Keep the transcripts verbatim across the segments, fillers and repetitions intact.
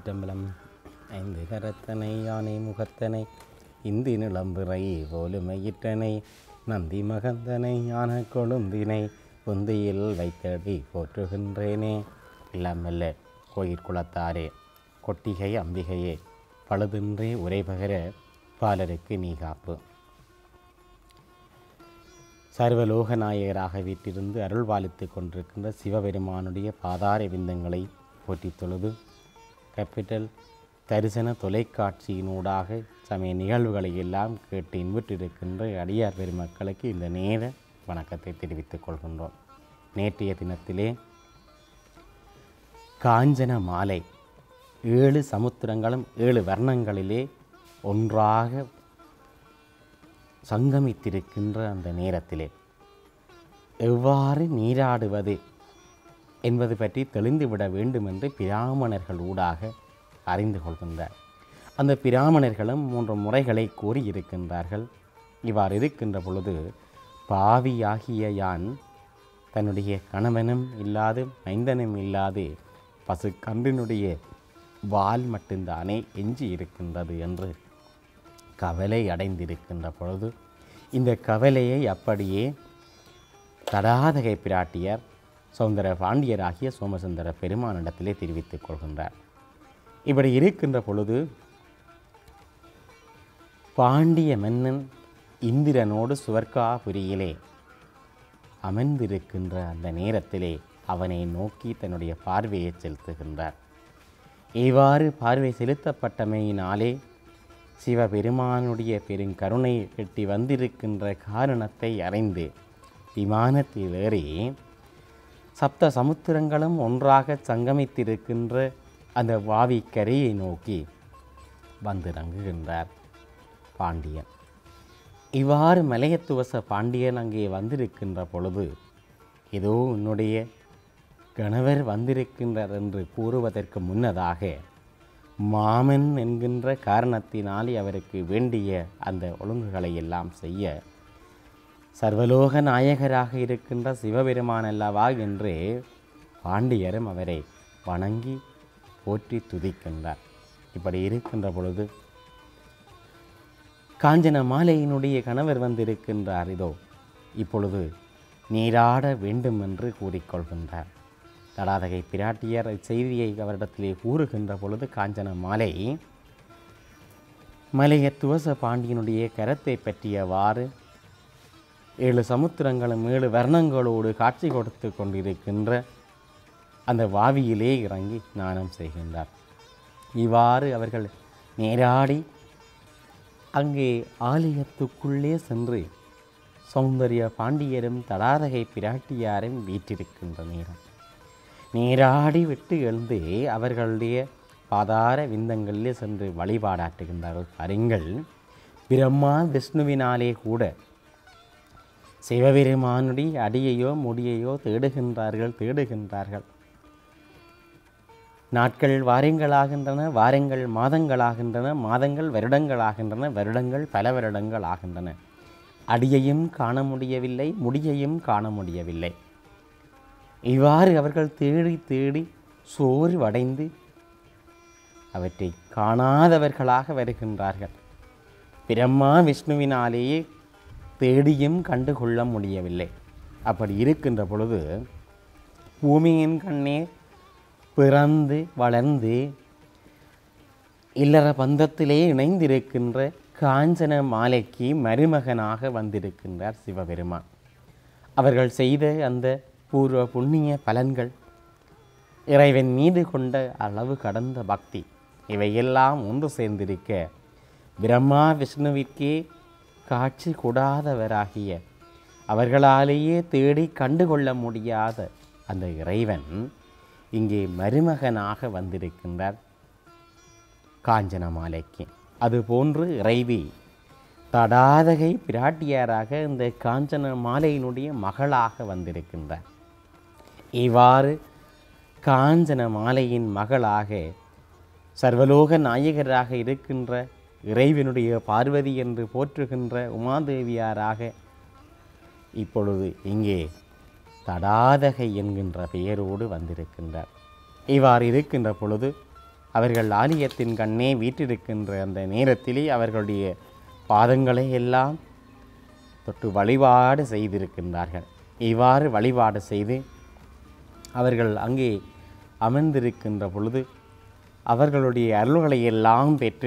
திருச்சிற்றம்பலம். ஐந்து கரத்தனை யானை முகத்தனை இந்தி நிளம்பிறை போலுமையிற்றனை நந்தி மகந்தனை ஞான கொழுந்தினை பொந்தியில் வைத்தடி போற்றுகின்றேனே. இல்லாமல்ல கோயிற்குளத்தாரே, கொட்டிகை அம்பிகையே, பழுதின்றே உரைபகர பாலருக்கு நீ காப்பு. சர்வலோக நாயகராக வீட்டிலிருந்து அருள் பாலித்து கொண்டிருக்கின்ற சிவபெருமானுடைய பாதார விந்தங்களை போற்றி தொழுது கேபிட்டல் தரிசன தொலைக்காட்சியினூடாக சமய நிகழ்வுகளை எல்லாம் கேட்டு இன்புற்றிருக்கின்ற அடியார் பெருமக்களுக்கு இந்த நேர வணக்கத்தை தெரிவித்துக் கொள்கின்றோம். நேற்றைய தினத்திலே காஞ்சன மாலை ஏழு சமுத்திரங்களும் ஏழு வர்ணங்களிலே ஒன்றாக சங்கமித்திருக்கின்ற அந்த நேரத்திலே எவ்வாறு நீராடுவது என்பது பற்றி தெளிந்துவிட வேண்டும் என்று பிராமணர்கள் ஊடாக அறிந்து கொள்கின்றார். அந்த பிராமணர்களும் மூன்று முறைகளை கூறியிருக்கின்றார்கள். இவ்வாறு இருக்கின்ற பொழுது பாவியாகிய யான் தன்னுடைய கணவனும் இல்லாது மைந்தனும் இல்லாது பசு கன்றினுடைய வால் மட்டும்தானே எஞ்சி இருக்கின்றது என்று கவலை அடைந்திருக்கின்ற பொழுது இந்த கவலையை அப்படியே தடாதகை பிராட்டியார் சௌந்தர பாண்டியராகிய சோமசுந்தர பெருமானிடத்திலே தெரிவித்துக் கொள்கின்றார். இப்படி இருக்கின்ற பொழுது பாண்டிய மன்னன் இந்திரனோடு சுவர்க்காபுரியிலே அமர்ந்திருக்கின்ற அந்த நேரத்திலே அவனை நோக்கி தன்னுடைய பார்வையை செலுத்துகின்றார். இவ்வாறு பார்வை செலுத்தப்பட்டமையினாலே சிவபெருமானுடைய பெருங்கருணை எட்டி வந்திருக்கின்ற காரணத்தை அறிந்து விமானத்தில் ஏறி சப்த சமுத்திரங்களும் ஒன்றாக சங்கமித்திருக்கின்ற அந்த வாவி கரையை நோக்கி வந்திறங்குகின்றார் பாண்டியன். இவ்வாறு மலையத்துவச பாண்டியன் அங்கே வந்திருக்கின்ற பொழுது ஏதோ உன்னுடைய கணவர் வந்திருக்கின்றார் என்று கூறுவதற்கு முன்னதாக மாமன் என்கின்ற காரணத்தினாலே அவருக்கு வேண்டிய அந்த ஒழுங்குகளை எல்லாம் செய்ய சர்வலோக நாயகராக இருக்கின்ற சிவபெருமான் அல்லவா என்று பாண்டியரும் அவரை வணங்கி போற்றி துதிக்கின்றார். இப்படி இருக்கின்ற பொழுது காஞ்சன மாலையினுடைய கணவர் வந்திருக்கின்றார். இதோ இப்பொழுது நீராட வேண்டும் என்று கூறிக்கொள்கின்றார். தடாதகை பிராட்டியார் செய்தியை அவரிடத்திலே கூறுகின்ற பொழுது காஞ்சன மாலை மலையத்துவச பாண்டியனுடைய கரத்தை பற்றியவாறு ஏழு சமுத்திரங்களும் ஏழு வர்ணங்களோடு காட்சி கொடுத்து கொண்டிருக்கின்ற அந்த வாவியிலே இறங்கி ஸ்நானம் செய்கின்றார். இவ்வாறு அவர்கள் நேராடி அங்கே ஆலயத்துக்குள்ளே சென்று சௌந்தரிய பாண்டியரும் தடாதகை பிராட்டியாரும் வீற்றிருக்கின்ற நேரம் நீராடி விட்டு எழுந்து அவர்களுடைய பாதார விந்தங்களிலே சென்று வழிபாடாட்டுகின்றார்கள். அறிங்கள் பிரம்மா விஷ்ணுவினாலே கூட சிவபெருமானுடைய அடியையோ முடியையோ தேடுகின்றார்கள் தேடுகின்றார்கள் நாட்கள் வாரங்களாகின்றன, வாரங்கள் மாதங்களாகின்றன, மாதங்கள் வருடங்களாகின்றன, வருடங்கள் பல வருடங்கள் ஆகின்றன. அடியையும் காண முடியவில்லை, முடியையும் காண முடியவில்லை. இவ்வாறு அவர்கள் தேடி தேடி சோர்வடைந்து அவற்றை காணாதவர்களாக வருகின்றார்கள். பிரம்மா விஷ்ணுவினாலேயே தேடியும் கண்டுகொள்ள முடியவில்லை. அப்படி இருக்கின்ற பொழுது பூமியின் கண்ணே பிறந்து வளர்ந்து இல்லற பந்தத்திலே இணைந்திருக்கின்ற காஞ்சன மாலைக்கு மருமகனாக வந்திருக்கின்றார் சிவபெருமான். அவர்கள் செய்த அந்த பூர்வ புண்ணிய பலன்கள், இறைவன் மீது கொண்ட அளவு கடந்த பக்தி, இவையெல்லாம் ஒன்று சேர்ந்திருக்க பிரம்மா விஷ்ணுவிற்கே காட்சி கூடாதவராகிய அவர்களாலேயே தேடி கண்டுகொள்ள முடியாத அந்த இறைவன் இங்கே மருமகனாக வந்திருக்கின்றார் காஞ்சன மாலைக்கு. அதுபோன்று இறைவி தடாதகை பிராட்டியாராக இந்த காஞ்சன மாலையினுடைய மகளாக வந்திருக்கின்றார். இவ்வாறு காஞ்சன மாலையின் மகளாக சர்வலோக நாயகராக இருக்கின்ற இறைவனுடைய பார்வதி என்று போற்றுகின்ற உமாதேவியாராக இப்பொழுது இங்கே தடாதகை என்கின்ற பெயரோடு வந்திருக்கின்றார். இவ்வாறு இருக்கின்ற பொழுது அவர்கள் ஆலயத்தின் கண்ணே வீற்றிருக்கின்ற அந்த நேரத்திலே அவர்களுடைய பாதங்களை எல்லாம் தொட்டு வழிபாடு செய்திருக்கின்றார்கள். இவ்வாறு வழிபாடு செய்து அவர்கள் அங்கே அமர்ந்திருக்கின்ற பொழுது அவர்களுடைய அருள்களை எல்லாம் பெற்று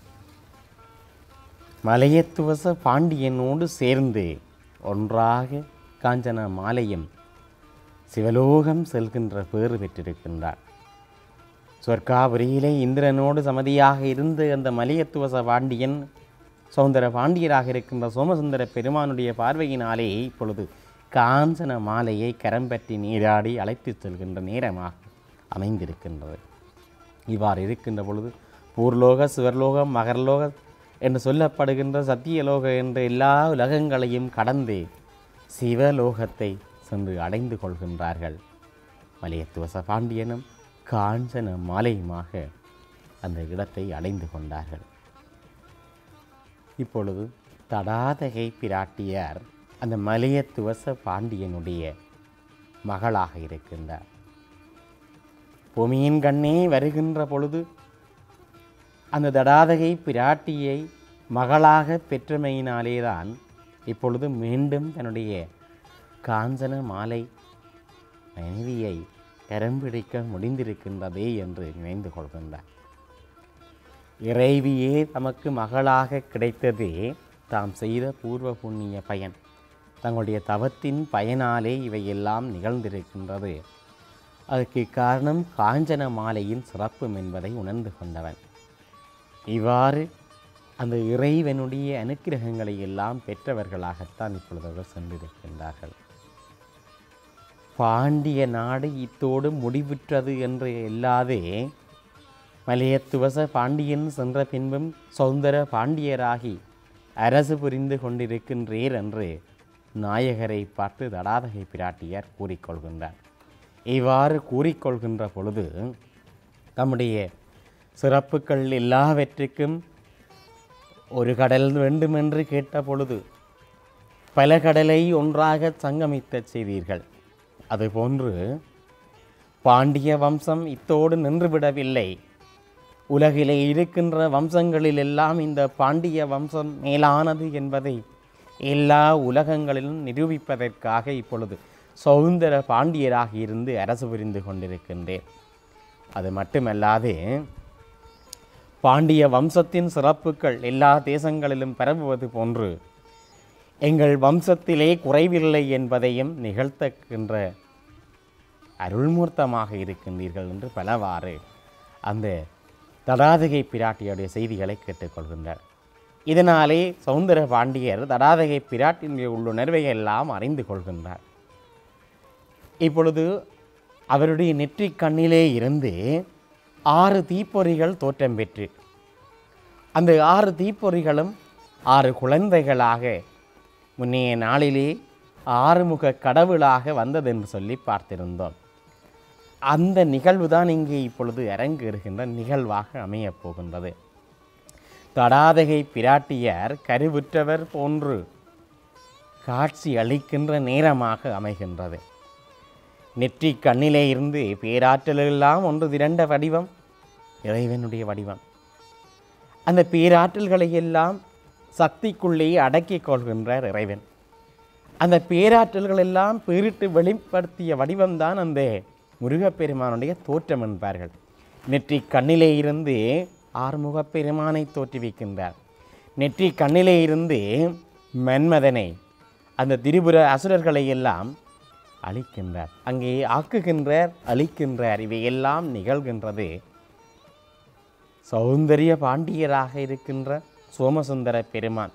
மலையத்துவச பாண்டியனோடு சேர்ந்து ஒன்றாக காஞ்சன மாலையும் சிவலோகம் செல்கின்ற பேறு பெற்றிருக்கின்றார். சொர்க்காபுரியிலே இந்திரனோடு சமதியாக இருந்து அந்த மலையத்துவச பாண்டியன் சௌந்தர பாண்டியராக இருக்கின்ற சோமசுந்தர பெருமானுடைய பார்வையினாலே இப்பொழுது காஞ்சன மாலையை கரம் பற்றி நீராடி அழைத்து செல்கின்ற நேரமாக அமைந்திருக்கின்றது. இவ்வாறு இருக்கின்ற பொழுது பூர்லோக, சிவர்லோகம், மகர்லோக என்று சொல்லப்படுகின்ற சத்தியலோக என்ற எல்லா உலகங்களையும் கடந்து சிவலோகத்தை சென்று அடைந்து கொள்கின்றார்கள். மலையத்துவச பாண்டியனும் காஞ்சன மாலையுமாக அந்த இடத்தை அடைந்து கொண்டார்கள். இப்பொழுது தடாதகை பிராட்டியார் அந்த மலையத்துவச பாண்டியனுடைய மகளாக இருக்கின்றார். பூமியின் கண்ணே வருகின்ற பொழுது அந்த தடாதகை பிராட்டியை மகளாக பெற்றமையினாலேதான் இப்பொழுது மீண்டும் தன்னுடைய காஞ்சன மாலை மனைவியை கரம்பிடிக்க முடிந்திருக்கின்றதே என்று நினைந்து கொள்கின்றார். இறைவியே தமக்கு மகளாக கிடைத்ததே தாம் செய்த பூர்வ புண்ணிய பயன். தங்களுடைய தவத்தின் பயனாலே இவையெல்லாம் நிகழ்ந்திருக்கின்றது. அதற்கு காரணம் காஞ்சன மாலையின் சிறப்பும் என்பதை உணர்ந்து கொண்டவன். இவ்வாறு அந்த இறைவனுடைய அனுக்கிரகங்களை எல்லாம் பெற்றவர்களாகத்தான் இப்பொழுது சென்றிருக்கின்றார்கள். பாண்டிய நாடு இத்தோடு முடிவுற்றது என்று இல்லாதே மலையத்துவச பாண்டியன் சென்ற பின்பும் சௌந்தர பாண்டியராகி அரசு புரிந்து கொண்டிருக்கின்றீர் என்று நாயகரை பார்த்து தடாதகை பிராட்டியார் கூறிக்கொள்கின்றார். இவ்வாறு கூறிக்கொள்கின்ற பொழுது தம்முடைய சிறப்புகள் எல்லாவற்றுக்கும் ஒரு கடல் வேண்டுமென்று கேட்ட பொழுது பல கடலை ஒன்றாக சங்கமித்த செய்தீர்கள். அதுபோன்று பாண்டிய வம்சம் இத்தோடு நின்றுவிடவில்லை. உலகிலே இருக்கின்ற வம்சங்களில் எல்லாம் இந்த பாண்டிய வம்சம் மேலானது என்பதை எல்லா உலகங்களிலும் நிரூபிப்பதற்காக இப்பொழுது சௌந்தர பாண்டியராக இருந்து அரசு புரிந்து கொண்டிருக்கின்றேன். அது மட்டுமல்லாது பாண்டிய வம்சத்தின் சிறப்புகள் எல்லா தேசங்களிலும் பரவுவது போன்று எங்கள் வம்சத்திலே குறைவில்லை என்பதையும் நிகழ்த்துகின்ற அருள்மூர்த்தமாக இருக்கின்றீர்கள் என்று பலவாறு அந்த தடாதகை பிராட்டியுடைய செய்திகளை கேட்டுக்கொள்கின்றார். இதனாலே சௌந்தர பாண்டியர் தடாதகை பிராட்டினுடைய உள்ளுணர்வை எல்லாம் அறிந்து கொள்கின்றார். இப்பொழுது அவருடைய நெற்றிக் கண்ணிலே இருந்து ஆறு தீப்பொறிகள் தோற்றம் பெற்று அந்த ஆறு தீப்பொறிகளும் ஆறு குழந்தைகளாக முன்னைய நாளிலே ஆறுமுக கடவுளாக வந்ததென்று சொல்லி பார்த்திருந்தோம். அந்த நிகழ்வு தான் இங்கே இப்பொழுது அரங்கேறுகின்ற நிகழ்வாக அமையப் போகின்றது. தடாதகை பிராட்டியார் கருவுற்றவர் போன்று காட்சி அளிக்கின்ற நேரமாக அமைகின்றது. நெற்றி கண்ணிலே இருந்து பேராற்றலெல்லாம் ஒன்று திரண்ட வடிவம் இறைவனுடைய வடிவம். அந்த பேராற்றல்களை எல்லாம் சக்திக்குள்ளே அடக்கிக் கொள்கின்றார் இறைவன். அந்த பேராற்றல்கள் எல்லாம் பேரிட்டு வெளிப்படுத்திய வடிவம்தான் அந்த முருகப்பெருமானுடைய தோற்றம் என்பார்கள். நெற்றி கண்ணிலே இருந்து ஆறுமுகப்பெருமானை தோற்றுவிக்கின்றார். நெற்றி கண்ணிலே இருந்து மன்மதனை அந்த திரிபுர அசுரர்களை எல்லாம் அழிக்கின்றார். அங்கே ஆக்குகின்றார், அழிக்கின்றார். இவையெல்லாம் நிகழ்கின்றது சௌந்தரிய பாண்டியராக இருக்கின்ற சோமசுந்தர பெருமான்.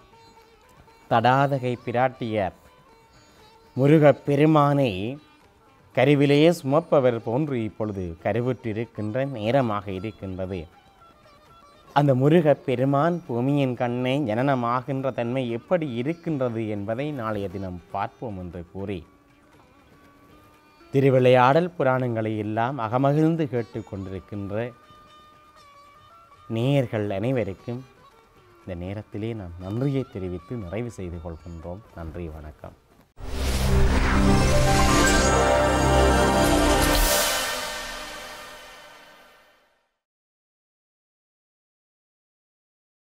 தடாதகை பிராட்டியார் முருகப் பெருமானை கருவிலேயே சுமப்பவர் போன்று இப்பொழுது கருவுற்றிருக்கின்ற நேரமாக இருக்கின்றது. அந்த முருகப் பெருமான் பூமியின் கண்ணே ஜனனமாகின்ற தன்மை எப்படி இருக்கின்றது என்பதை நாளைய தினம் பார்ப்போம் என்று கூறி திருவிளையாடல் புராணங்களை எல்லாம் அகமகிழ்ந்து கேட்டுக்கொண்டிருக்கின்ற நேயர்கள் அனைவருக்கும் இந்த நேரத்திலே நாம் நன்றியை தெரிவித்து நிறைவு செய்து கொள்கின்றோம். நன்றி, வணக்கம்.